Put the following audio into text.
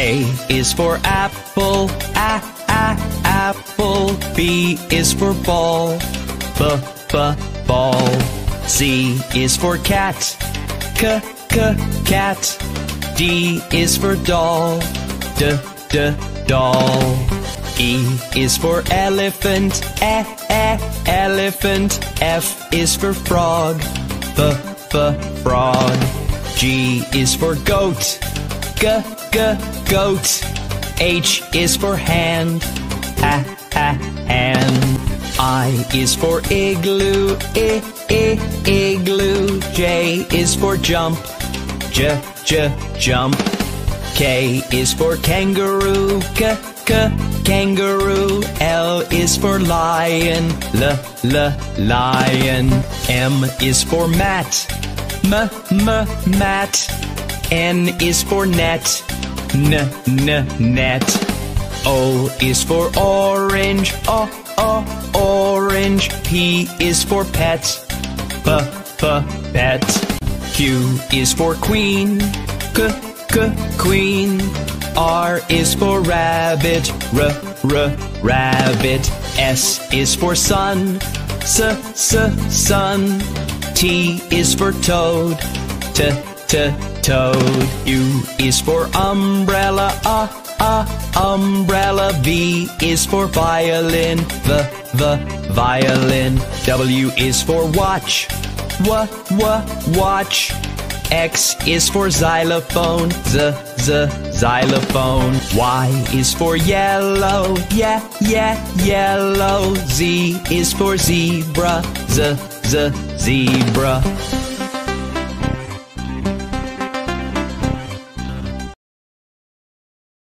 A is for apple, apple. B is for ball, ball. C is for cat, cat. D is for doll, doll. E is for elephant, elephant. F is for frog, frog. G is for goat, goat. H is for hand, hand. I is for igloo, igloo. J is for jump, jump. K is for kangaroo, kangaroo. L is for lion, lion. M is for mat, mat. N is for net, net. O is for orange, orange. P is for pet, pet. Q is for queen, queen. R is for rabbit, rabbit. S is for sun, sun. T is for toad, toad. U is for umbrella, umbrella. V is for violin, violin. W is for watch, watch. X is for xylophone, xylophone. Y is for yellow, yellow. Z is for zebra, zebra.